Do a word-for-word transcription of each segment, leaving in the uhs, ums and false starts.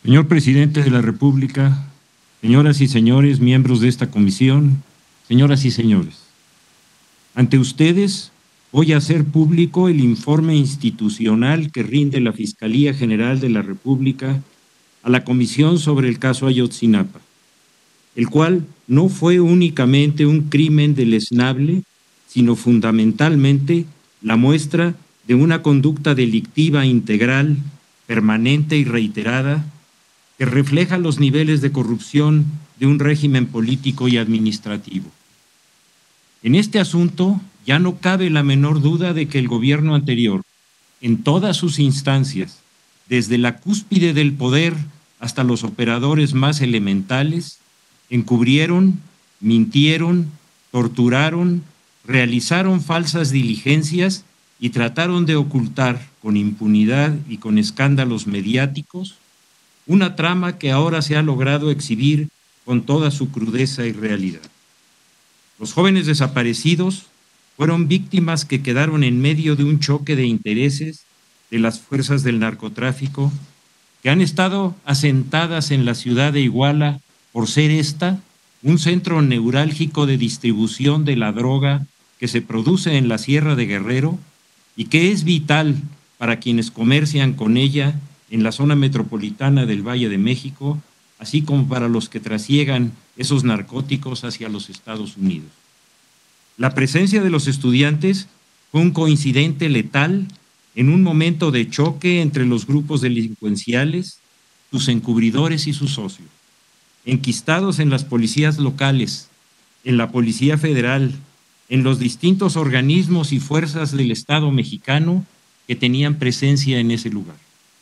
Señor Presidente de la República, señoras y señores miembros de esta comisión, señoras y señores, ante ustedes voy a hacer público el informe institucional que rinde la Fiscalía General de la República a la Comisión sobre el caso Ayotzinapa, el cual no fue únicamente un crimen deleznable, sino fundamentalmente la muestra de una conducta delictiva integral, permanente y reiterada, que refleja los niveles de corrupción de un régimen político y administrativo. En este asunto ya no cabe la menor duda de que el gobierno anterior, en todas sus instancias, desde la cúspide del poder hasta los operadores más elementales, encubrieron, mintieron, torturaron, realizaron falsas diligencias y trataron de ocultar con impunidad y con escándalos mediáticos una trama que ahora se ha logrado exhibir con toda su crudeza y realidad. Los jóvenes desaparecidos fueron víctimas que quedaron en medio de un choque de intereses de las fuerzas del narcotráfico que han estado asentadas en la ciudad de Iguala por ser esta un centro neurálgico de distribución de la droga que se produce en la Sierra de Guerrero y que es vital para quienes comercian con ella en la zona metropolitana del Valle de México, así como para los que trasiegan esos narcóticos hacia los Estados Unidos. La presencia de los estudiantes fue un coincidente letal en un momento de choque entre los grupos delincuenciales, sus encubridores y sus socios, enquistados en las policías locales, en la Policía Federal, en los distintos organismos y fuerzas del Estado mexicano que tenían presencia en ese lugar.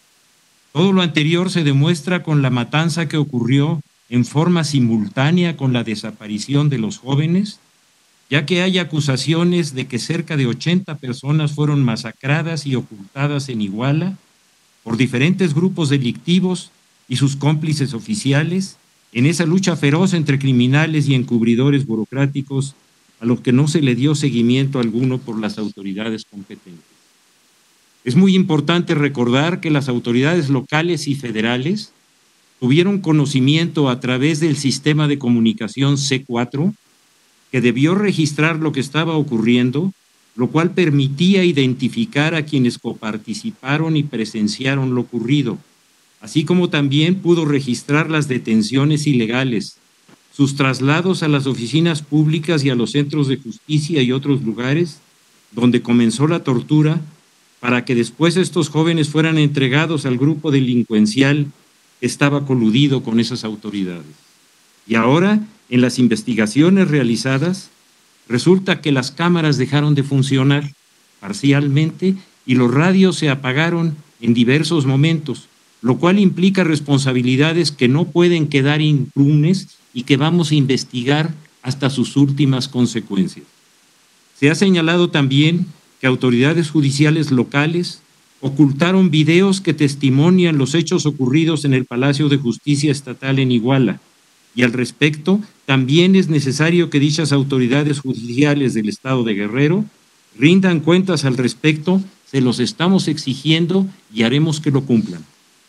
Todo lo anterior se demuestra con la matanza que ocurrió en forma simultánea con la desaparición de los jóvenes, ya que hay acusaciones de que cerca de ochenta personas fueron masacradas y ocultadas en Iguala por diferentes grupos delictivos y sus cómplices oficiales en esa lucha feroz entre criminales y encubridores burocráticos a los que no se le dio seguimiento alguno por las autoridades competentes. Es muy importante recordar que las autoridades locales y federales tuvieron conocimiento a través del sistema de comunicación C cuatro, que debió registrar lo que estaba ocurriendo, lo cual permitía identificar a quienes coparticiparon y presenciaron lo ocurrido, así como también pudo registrar las detenciones ilegales, sus traslados a las oficinas públicas y a los centros de justicia y otros lugares donde comenzó la tortura, para que después estos jóvenes fueran entregados al grupo delincuencial que estaba coludido con esas autoridades. Y ahora, en las investigaciones realizadas, resulta que las cámaras dejaron de funcionar parcialmente y los radios se apagaron en diversos momentos, lo cual implica responsabilidades que no pueden quedar impunes y que vamos a investigar hasta sus últimas consecuencias. Se ha señalado también que autoridades judiciales locales ocultaron videos que testimonian los hechos ocurridos en el Palacio de Justicia Estatal en Iguala, y al respecto también es necesario que dichas autoridades judiciales del Estado de Guerrero rindan cuentas al respecto, se los estamos exigiendo y haremos que lo cumplan.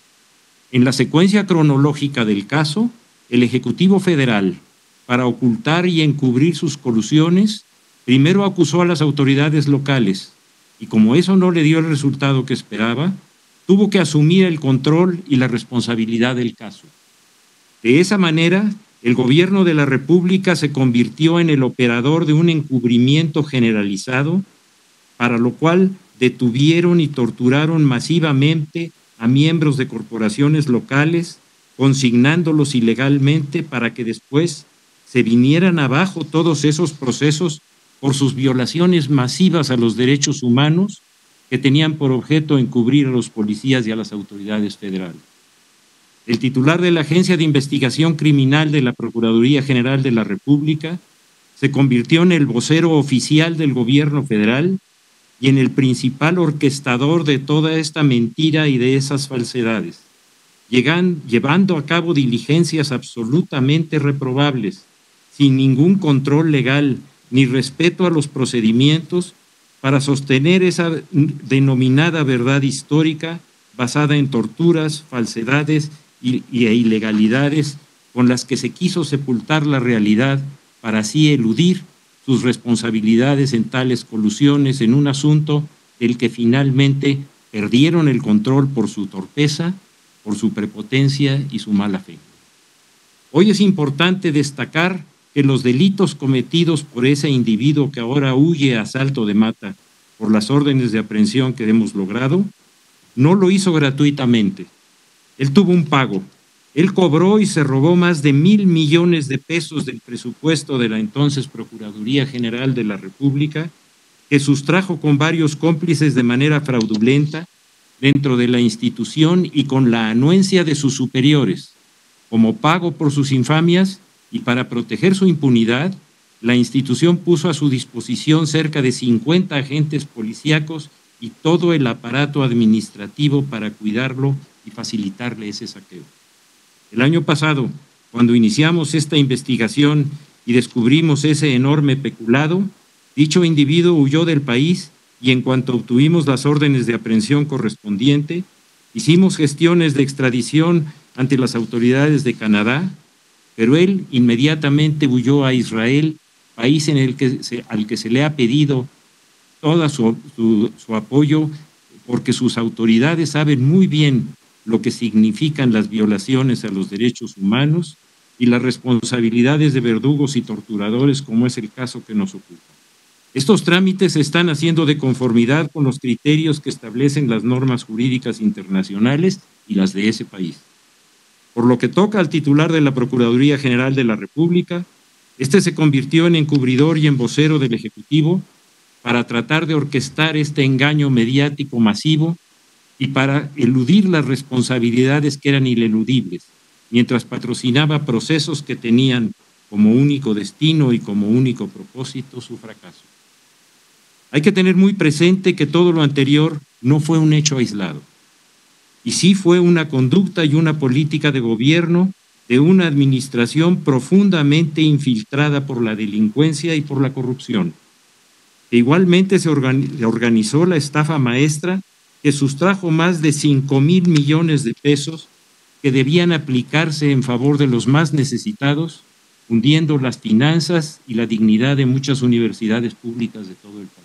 En la secuencia cronológica del caso, el Ejecutivo Federal, para ocultar y encubrir sus colusiones, primero acusó a las autoridades locales y como eso no le dio el resultado que esperaba, tuvo que asumir el control y la responsabilidad del caso. De esa manera, el gobierno de la República se convirtió en el operador de un encubrimiento generalizado, para lo cual detuvieron y torturaron masivamente a miembros de corporaciones locales, consignándolos ilegalmente para que después se vinieran abajo todos esos procesos por sus violaciones masivas a los derechos humanos que tenían por objeto encubrir a los policías y a las autoridades federales. El titular de la Agencia de Investigación Criminal de la Procuraduría General de la República se convirtió en el vocero oficial del gobierno federal y en el principal orquestador de toda esta mentira y de esas falsedades, llegan, llevando a cabo diligencias absolutamente reprobables, sin ningún control legal ni respeto a los procedimientos para sostener esa denominada verdad histórica basada en torturas, falsedades y, y e ilegalidades con las que se quiso sepultar la realidad para así eludir sus responsabilidades en tales colusiones en un asunto del que finalmente perdieron el control por su torpeza, por su prepotencia y su mala fe. Hoy es importante destacar que los delitos cometidos por ese individuo que ahora huye a salto de mata por las órdenes de aprehensión que hemos logrado, no lo hizo gratuitamente. Él tuvo un pago. Él cobró y se robó más de mil millones de pesos del presupuesto de la entonces Procuraduría General de la República, que sustrajo con varios cómplices de manera fraudulenta dentro de la institución y con la anuencia de sus superiores. Como pago por sus infamias y para proteger su impunidad, la institución puso a su disposición cerca de cincuenta agentes policíacos y todo el aparato administrativo para cuidarlo y facilitarle ese saqueo. El año pasado, cuando iniciamos esta investigación y descubrimos ese enorme peculado, dicho individuo huyó del país y en cuanto obtuvimos las órdenes de aprehensión correspondiente, hicimos gestiones de extradición ante las autoridades de Canadá, pero él inmediatamente huyó a Israel, país en el que se, al que se le ha pedido todo su, su, su apoyo, porque sus autoridades saben muy bien lo que significan las violaciones a los derechos humanos y las responsabilidades de verdugos y torturadores, como es el caso que nos ocupa. Estos trámites se están haciendo de conformidad con los criterios que establecen las normas jurídicas internacionales y las de ese país. Por lo que toca al titular de la Procuraduría General de la República, este se convirtió en encubridor y en vocero del Ejecutivo para tratar de orquestar este engaño mediático masivo y para eludir las responsabilidades que eran ineludibles, mientras patrocinaba procesos que tenían como único destino y como único propósito su fracaso. Hay que tener muy presente que todo lo anterior no fue un hecho aislado, y sí fue una conducta y una política de gobierno de una administración profundamente infiltrada por la delincuencia y por la corrupción. E igualmente se organizó la estafa maestra que sustrajo más de cinco mil millones de pesos que debían aplicarse en favor de los más necesitados, hundiendo las finanzas y la dignidad de muchas universidades públicas de todo el país.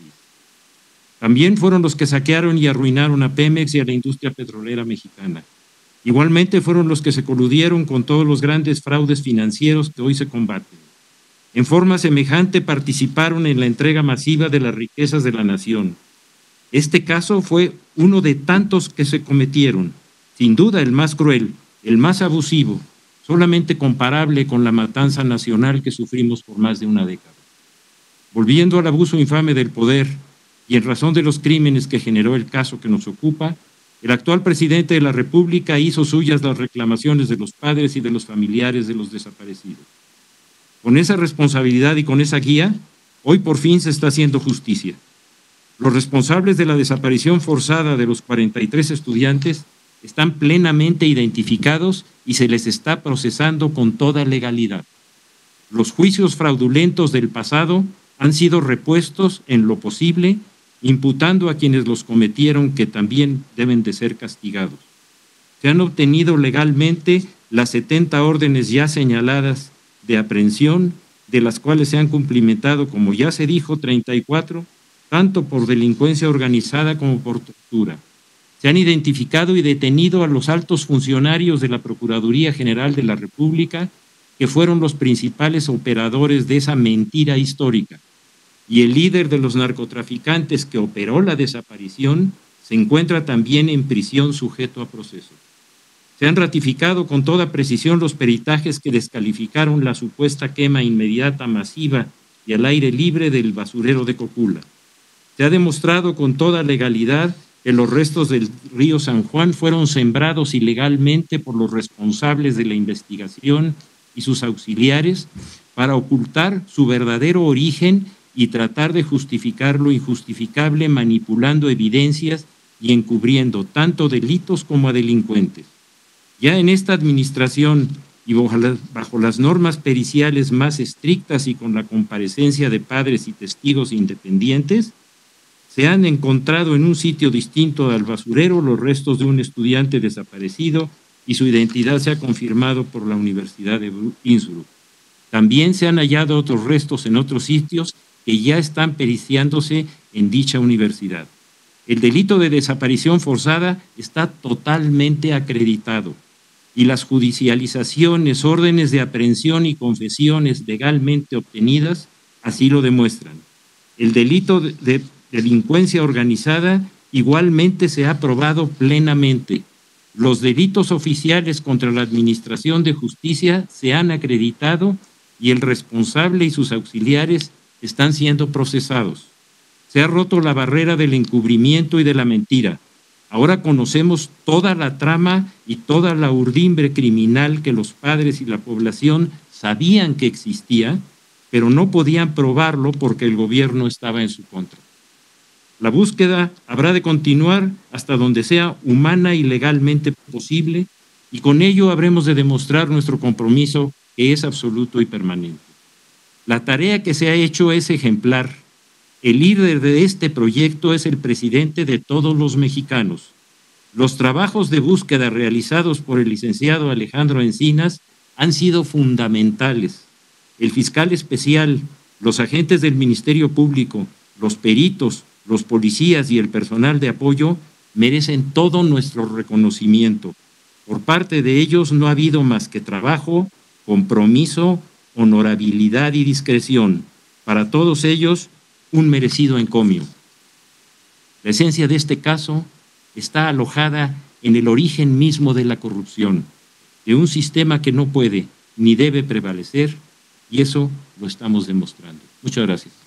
También fueron los que saquearon y arruinaron a Pemex y a la industria petrolera mexicana. Igualmente fueron los que se coludieron con todos los grandes fraudes financieros que hoy se combaten. En forma semejante participaron en la entrega masiva de las riquezas de la nación. Este caso fue uno de tantos que se cometieron, sin duda el más cruel, el más abusivo, solamente comparable con la matanza nacional que sufrimos por más de una década. Volviendo al abuso infame del poder y en razón de los crímenes que generó el caso que nos ocupa, el actual presidente de la República hizo suyas las reclamaciones de los padres y de los familiares de los desaparecidos. Con esa responsabilidad y con esa guía, hoy por fin se está haciendo justicia. Los responsables de la desaparición forzada de los cuarenta y tres estudiantes están plenamente identificados y se les está procesando con toda legalidad. Los juicios fraudulentos del pasado han sido repuestos en lo posible, imputando a quienes los cometieron que también deben de ser castigados. Se han obtenido legalmente las setenta órdenes ya señaladas de aprehensión, de las cuales se han cumplimentado, como ya se dijo, treinta y cuatro, tanto por delincuencia organizada como por tortura. Se han identificado y detenido a los altos funcionarios de la Procuraduría General de la República, que fueron los principales operadores de esa mentira histórica. Y el líder de los narcotraficantes que operó la desaparición se encuentra también en prisión sujeto a proceso. Se han ratificado con toda precisión los peritajes que descalificaron la supuesta quema inmediata, masiva y al aire libre del basurero de Cocula. Se ha demostrado con toda legalidad que los restos del río San Juan fueron sembrados ilegalmente por los responsables de la investigación y sus auxiliares para ocultar su verdadero origen y tratar de justificar lo injustificable manipulando evidencias y encubriendo tanto delitos como a delincuentes. Ya en esta administración y bajo las normas periciales más estrictas y con la comparecencia de padres y testigos independientes, se han encontrado en un sitio distinto al basurero los restos de un estudiante desaparecido y su identidad se ha confirmado por la Universidad de Innsbruck. También se han hallado otros restos en otros sitios que ya están periciándose en dicha universidad. El delito de desaparición forzada está totalmente acreditado y las judicializaciones, órdenes de aprehensión y confesiones legalmente obtenidas así lo demuestran. El delito de, de delincuencia organizada igualmente se ha probado plenamente. Los delitos oficiales contra la Administración de Justicia se han acreditado y el responsable y sus auxiliares están siendo procesados. Se ha roto la barrera del encubrimiento y de la mentira. Ahora conocemos toda la trama y toda la urdimbre criminal que los padres y la población sabían que existía, pero no podían probarlo porque el gobierno estaba en su contra. La búsqueda habrá de continuar hasta donde sea humana y legalmente posible, y con ello habremos de demostrar nuestro compromiso, que es absoluto y permanente. La tarea que se ha hecho es ejemplar. El líder de este proyecto es el presidente de todos los mexicanos. Los trabajos de búsqueda realizados por el licenciado Alejandro Encinas han sido fundamentales. El fiscal especial, los agentes del Ministerio Público, los peritos, los policías y el personal de apoyo merecen todo nuestro reconocimiento. Por parte de ellos no ha habido más que trabajo, compromiso, honorabilidad y discreción. Para todos ellos, un merecido encomio. La esencia de este caso está alojada en el origen mismo de la corrupción, de un sistema que no puede ni debe prevalecer, y eso lo estamos demostrando. Muchas gracias.